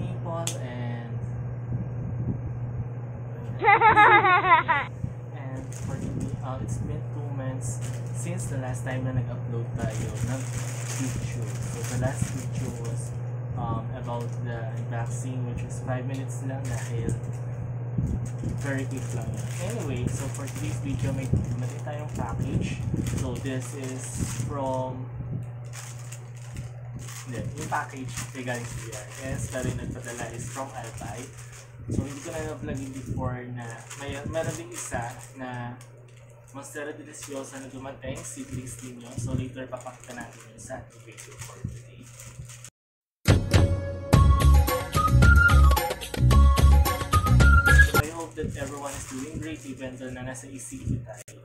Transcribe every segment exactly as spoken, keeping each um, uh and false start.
people, and and for me, uh, it's been two months since the last time na nag-upload tayo ng video. So the last video was um, about the unboxing, which is five minutes lang dahil very quick lang yan. Anyway, so for today's video, may dumating tayong package. So this is from hindi, yung package ay galing sa B R S, pero yung nagpadala is from Albay. So hindi ko na na-vlogin before na may meron din isa na Monstera Deliciosa na dumating, seedlings din yun. So later papakita natin yun sa video for today. So I hope that everyone is doing great even though na nasa E C Q tayo.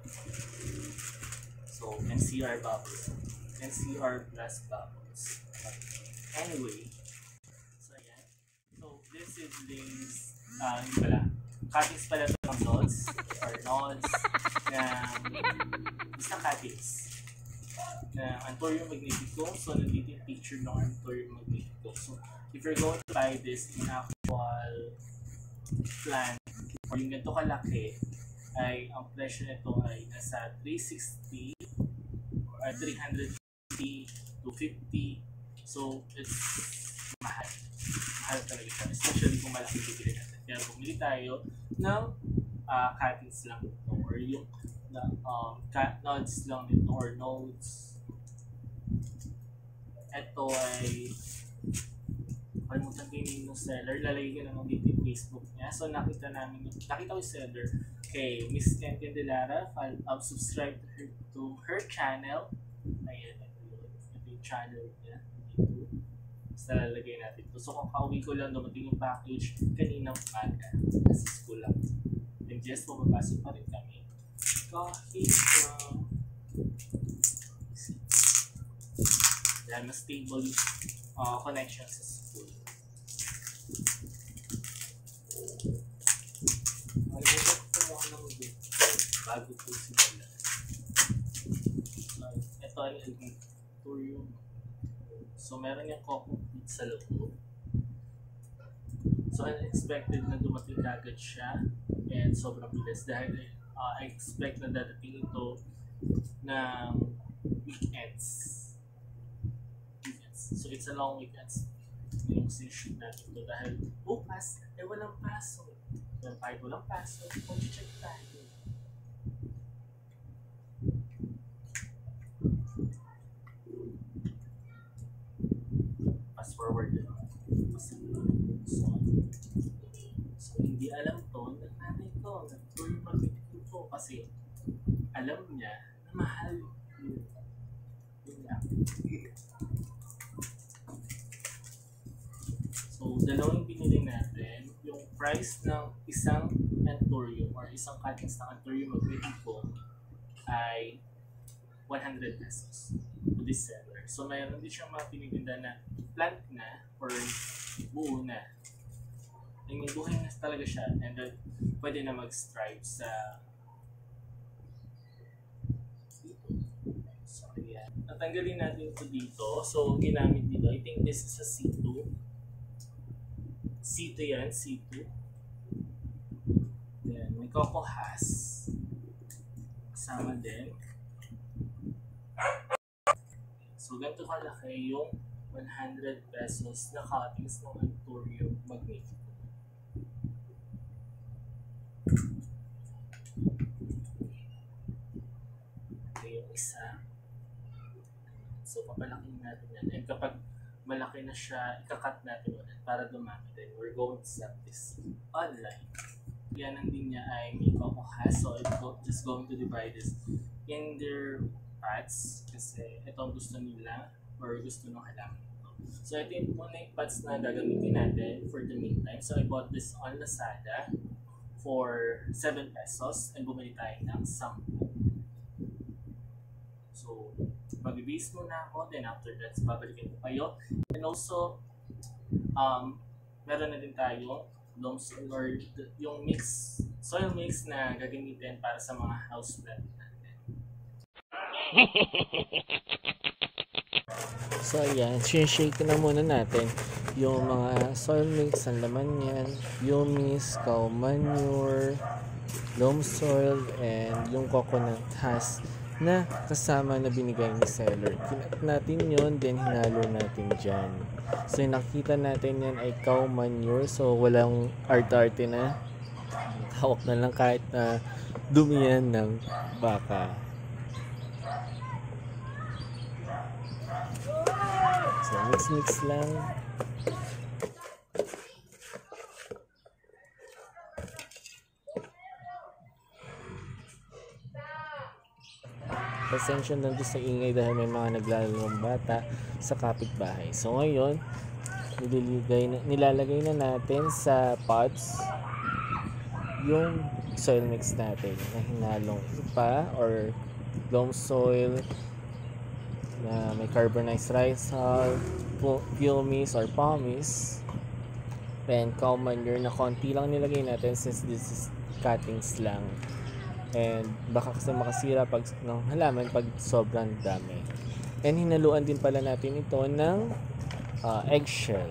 So N C R bubbles. N C R plus bubbles. Anyway, so yan. So this seedlings, uh, hindi pala, cuttings pala ito ng nodes or nodes na isang cuttings na Anthurium Magnificum. So nandito yung picture ng Anthurium Magnificum. So if you're going to buy this in actual plant or yung ganito kalaki, ay ang presyo nito ay nasa three sixty or three fifty to fifty. So it's mahal. Mahal talaga siya. Especially kung malaki bibili natin. Kaya bumili tayo ng uh, cuttings lang nito or yung uh, um, cut nodes lang nito or nodes. Ito ay kalimutan ko yung seller. Lalagay ko naman dito yung Facebook niya. So nakita namin, nakita ko yung seller kay Miss Ken Candelara. I'll subscribe to her, to her channel. Ayan, ito yung channel niya. Basta lalagay natin ito. So kung kauwi ko lang, dumating yung package kaninang umaga. Nasa school lang. And yes, pumapasok pa rin kami. Kahit uh, dahil mas stable uh, connection sa school. Ay, ito ko kumuha ng dito bago po simula. Uh, ito ay Anthurium. So, meron yung coco peat sa loob. So, unexpected na dumating agad siya. And sobrang bilis dahil uh, I expect na dadating ito ng weekends. weekends. So, it's a long weekends. Yung session natin ito dahil bukas, eh walang pasok. So, kahit walang pasok, mag-check tayo. Forward so, so hindi alam to ng nanay ko nag-tour mag-video ko kasi alam niya na mahal yun yun lang. So dalawang binili natin yung price ng isang Anthurium or isang cuttings ng Anthurium Magnificum ay one hundred pesos to this seller. So mayroon din siyang mga tinitinda na plant na or buo na. Yung buhay na talaga siya and then pwede na mag-stripe sa dito. So yan. Natanggalin natin ito dito. So ginamit dito. I think this is a C two. C two yan. C two. Then may coco has. Kasama din. So ganito kalaki yung one hundred pesos na cuttings ng Anthurium Magnificum. Ito yung isa. So papalaking natin yan. And kapag malaki na siya, ikakat natin ulit para dumami din. We're going to sell this online. Yan ang din niya ay may coco has. So I'm just going to divide this in their parts kasi ito ang gusto nila or gusto ng halaman ito. So ito yung muna yung pots na gagamitin natin for the meantime. So I bought this on Lazada for seven pesos and bumili tayo ng sampu. So mag-base muna ako, then after that babalikin ko kayo. And also um, meron na din tayo loam soil or yung mix, soil mix na gagamitin para sa mga house plant natin. So ayan, shake na muna natin yung mga soil mix, ang laman yan, humus, cow manure, loam soil, and yung coconut husk na kasama na binigay ni seller. Kinat natin yun, then hinalo natin dyan. So yung nakita natin yan ay cow manure, so walang arte-arte na. Hawak na lang kahit na dumi yan ng baka. So mix-mix lang. Pasensya na doon sa ingay dahil may mga naglalarong bata sa kapitbahay. So ngayon, nilalagay na, nilalagay na natin sa pots yung soil mix natin na hinalong ipa or loam soil na may carbonized rice hull, humus or pumice, and cow manure na konti lang nilagay natin since this is cuttings lang. And baka kasi makasira pag ng halaman pag sobrang dami. And hinaluan din pala natin ito ng uh, eggshell.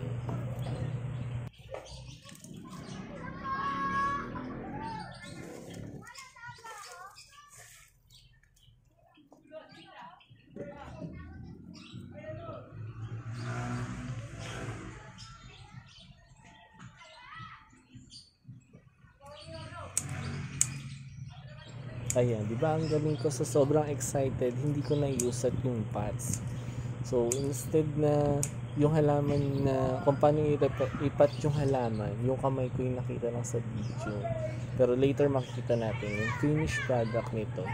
Ayan, di ba ang gawin ko, so sobrang excited, hindi ko na-use at yung pots. So instead na yung halaman na kung paano ipat yung halaman, yung kamay ko yung nakita lang sa video. Pero later makikita natin yung finished product nito.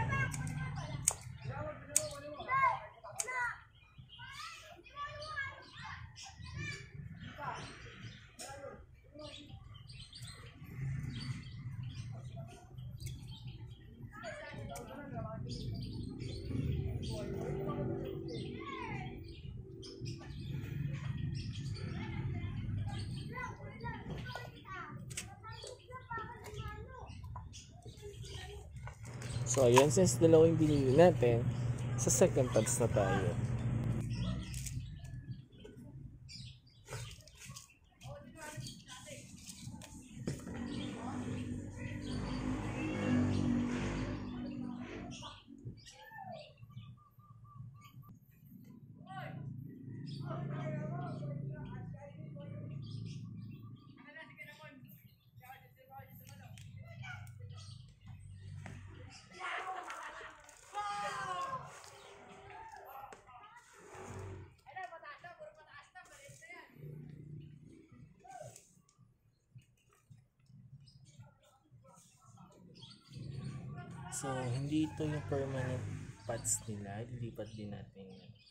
So ayan, since dalawa yung binili natin, sa second pots na tayo. So, hindi ito yung permanent pots nila. Lilipat din natin yan.